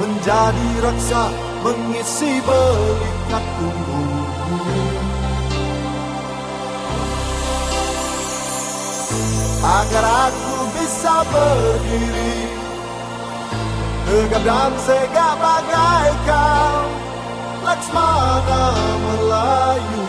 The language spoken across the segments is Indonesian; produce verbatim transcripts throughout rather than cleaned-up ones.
menjadi raksa mengisi belikat punggungku. Agar aku bisa berdiri tegap dan segak bagai kau, Laksmana Melayu.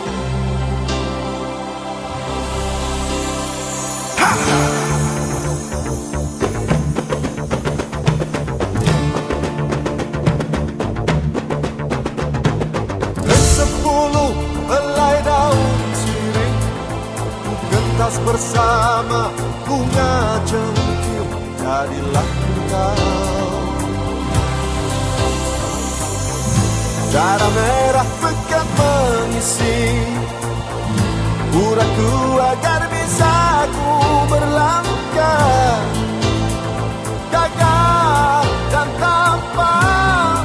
Kesepuluh helai daun sirih ku gentas bersama bunga cengkir, jadilah kau. Darah merah pekat mengisi uratku agar bisa ku berlangkah gagah dan tampan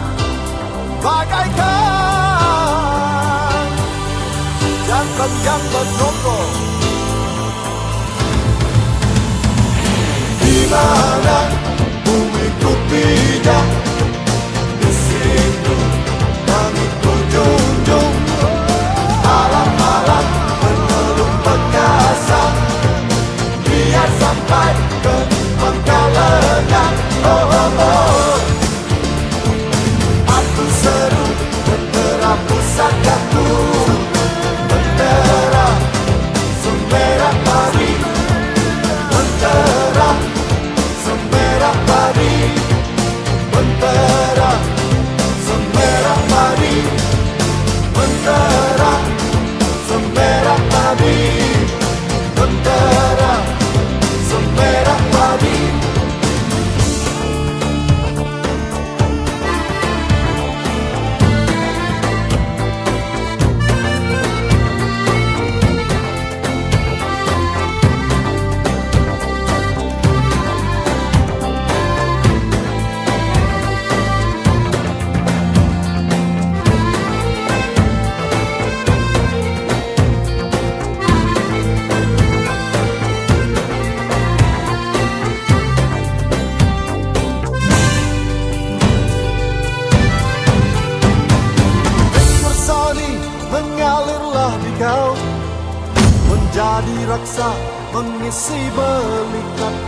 bagaikan jantan-jantan Joko. Di mana bumiku pijak, di situ langitku junjung. Alam-alam pemeluk perkasa, biar sampai ke pangkal lengan. Oh, oh, oh. Aku seru bendera pusakaku, bendera semerah padi, bendera semerah padi, bendera semerah padi, bendera semerah padi, bendera semerah padi. Mengalirlah di kau, menjadi raksa mengisi belikat